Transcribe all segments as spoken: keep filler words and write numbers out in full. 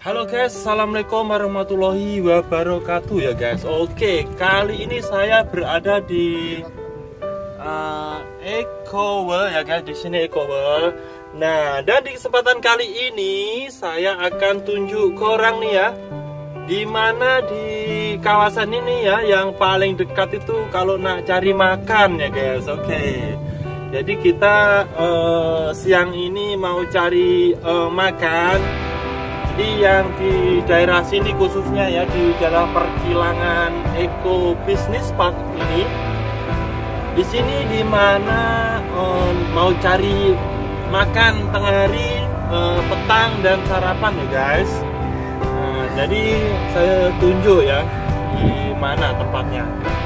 Halo guys, assalamualaikum warahmatullahi wabarakatuh ya guys. Oke, kali ini saya berada di uh, Eco World ya guys. Di sini Eco World. Nah, dan di kesempatan kali ini saya akan tunjuk ke orang nih ya, dimana di kawasan ini ya yang paling dekat itu kalau nak cari makan ya guys. Oke, jadi kita uh, siang ini mau cari uh, makan. Jadi yang di daerah sini khususnya ya, di daerah perkilangan Eco Business Park ini, di sini dimana um, mau cari makan tengah hari, uh, petang dan sarapan ya guys. Nah, jadi saya tunjuk ya di mana tempatnya.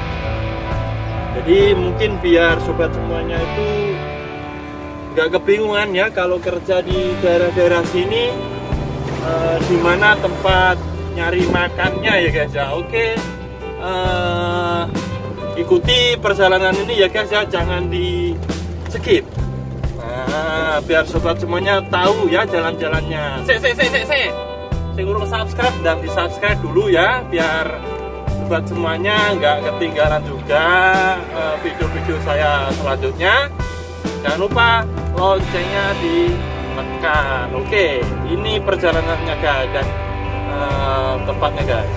Jadi mungkin biar sobat semuanya itu nggak kebingungan ya kalau kerja di daerah-daerah sini. Uh, di mana tempat nyari makannya ya guys ya. Oke, uh, ikuti perjalanan ini ya guys ya, jangan di skip. Nah, biar sobat semuanya tahu ya jalan-jalannya. Se se se se se. Saya kurang subscribe dan di subscribe dulu ya, biar sobat semuanya nggak ketinggalan juga video-video uh, saya selanjutnya. Jangan lupa loncengnya di tekan. Oke, ini perjalanannya guys dan uh, tempatnya guys.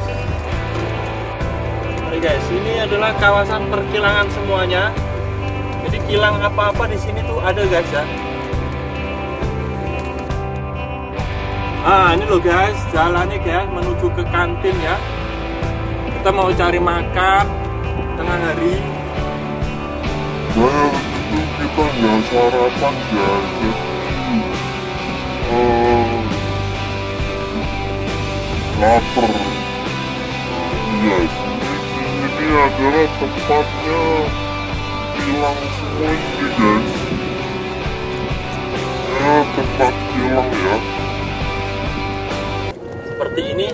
Oke guys, ini adalah kawasan perkilangan semuanya. Jadi kilang apa-apa di sini tuh ada guys ya. Ah, ini loh guys, jalannya guys menuju ke kantin ya. Kita mau cari makan tengah hari. Well, itu kita nggak sarapan guys. Uh, lapar. Yes, ini, ini adalah tempatnya kilang semua ini guys. Ya, tempat kilang ya. Seperti ini.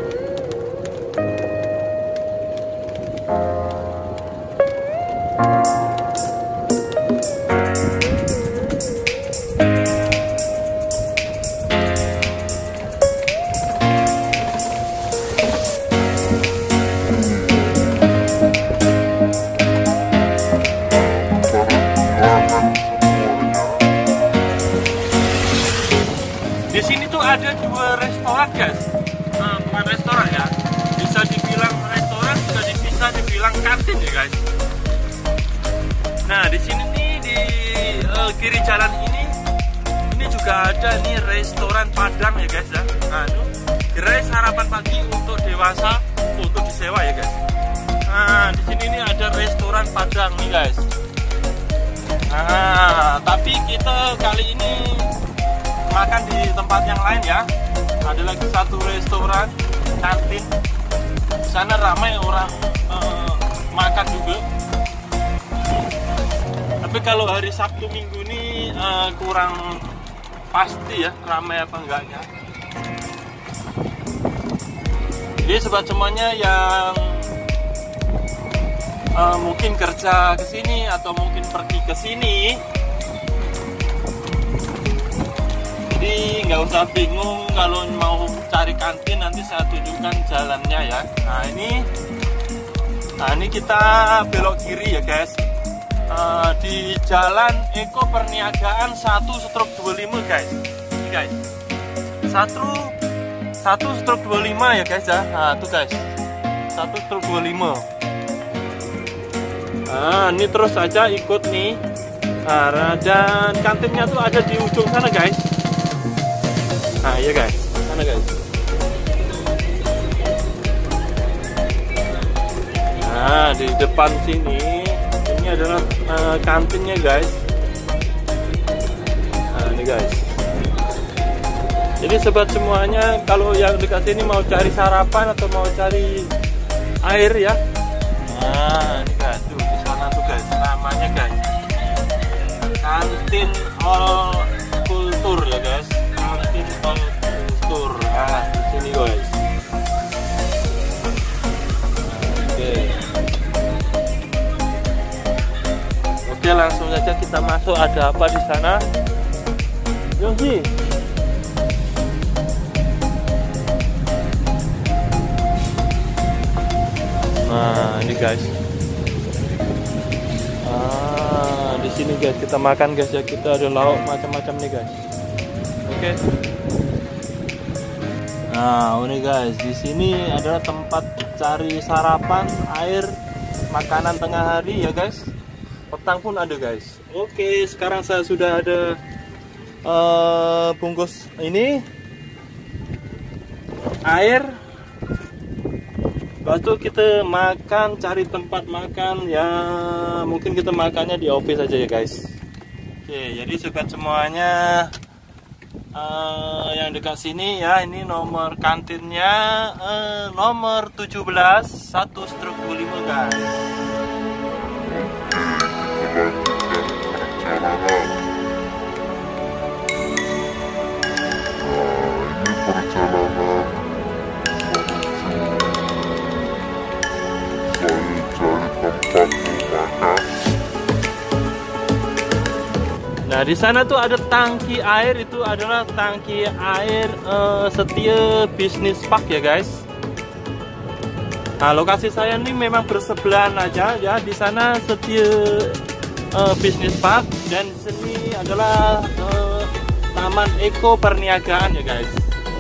Di sini tuh ada dua restoran guys. Nah, bukan restoran ya, bisa dibilang restoran, bisa bisa dibilang kantin ya guys. Nah, di sini nih di uh, kiri jalan ini, ini juga ada nih restoran Padang ya guys ya. Nah, itu gerai sarapan pagi untuk dewasa, untuk disewa ya guys. Nah, di sini nih ada restoran Padang nih guys. Nah, tapi kita kali ini makan di tempat yang lain ya. Ada lagi satu restoran kantin. Di sana ramai orang uh, makan juga. Tapi kalau hari Sabtu Minggu ini uh, kurang pasti ya ramai apa enggaknya. Jadi sobat semuanya yang uh, mungkin kerja ke sini atau mungkin pergi ke sini, jadi nggak usah bingung kalau mau cari kantin, nanti saya tunjukkan jalannya ya. Nah ini, nah ini kita belok kiri ya guys. Uh, di Jalan Eko Perniagaan satu stroke dua puluh lima guys. Ini guys, satu satu stroke dua puluh lima ya guys ya. Nah tuh guys, satu stroke dua puluh lima. Nah ini terus aja ikut nih. Nah, dan kantinnya tuh ada di ujung sana guys. Nah iya guys, sana guys. Nah di depan sini, ini adalah uh, kantinnya guys. Nah ini guys. Jadi sobat semuanya, kalau yang dekat sini mau cari sarapan atau mau cari air ya. Nah ini guys, tuh di sana tuh guys, namanya guys Kantin All Kultur ya guys. Kultur. Nah, di sini guys. Oke. Oke, langsung saja kita masuk. Ada apa di sana? Yonggi. guys. Ah, di sini guys kita makan guys ya. Kita ada lauk macam-macam nih guys. Oke. Nah, ini guys, di sini adalah tempat cari sarapan, air, makanan tengah hari ya guys. Petang pun ada guys. Oke, sekarang saya sudah ada uh, bungkus ini air. Lepas itu kita makan, cari tempat makan ya, mungkin kita makannya di office aja ya guys. Oke, jadi sobat semuanya, uh, yang dekat sini ya, ini nomor kantinnya uh, nomor tujuh belas satu stroke dua puluh lima guys. Nah, di sana tuh ada tangki air, itu adalah tangki air uh, Setia Business Park ya guys. Nah, lokasi saya ini memang bersebelahan aja ya. Di sana Setia uh, Business Park dan di sini adalah uh, Taman Eko Perniagaan ya guys.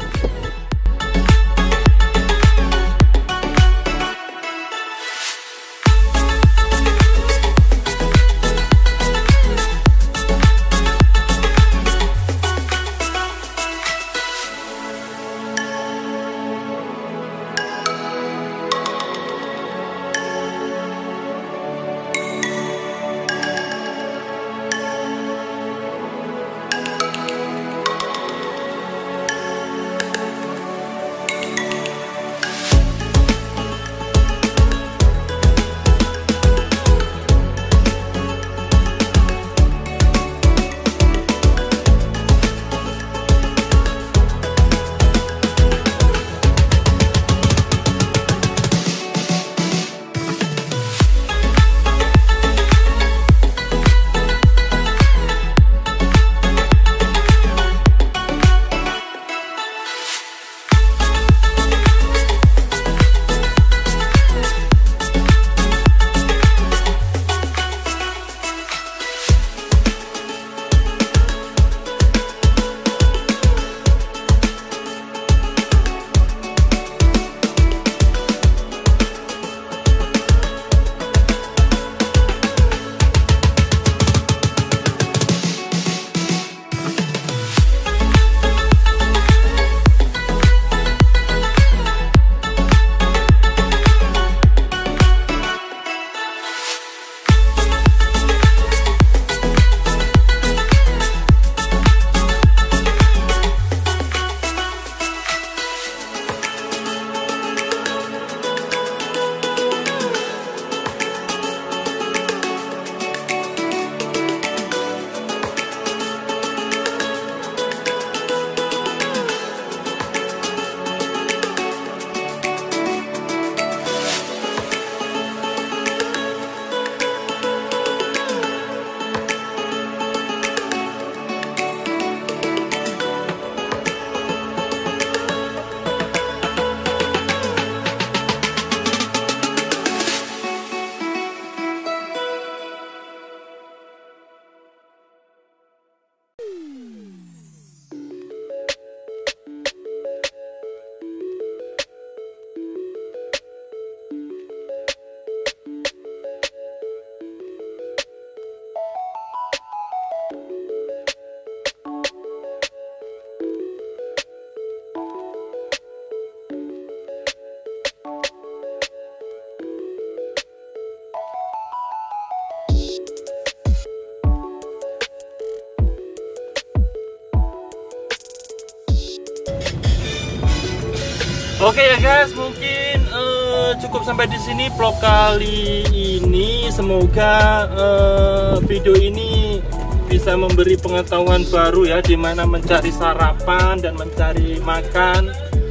Oke ya guys, mungkin uh, cukup sampai di sini vlog kali ini. Semoga uh, video ini bisa memberi pengetahuan baru ya, dimana mencari sarapan dan mencari makan,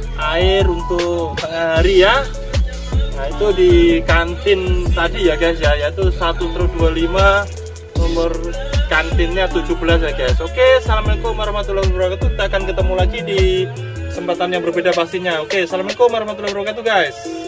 air untuk tengah hari ya. Nah itu di kantin tadi ya guys ya, yaitu satu dua puluh lima, nomor kantinnya tujuh belas ya guys. Oke, assalamualaikum warahmatullahi wabarakatuh. Kita akan ketemu lagi di kesempatan yang berbeda pastinya. Oke, assalamualaikum warahmatullahi wabarakatuh guys.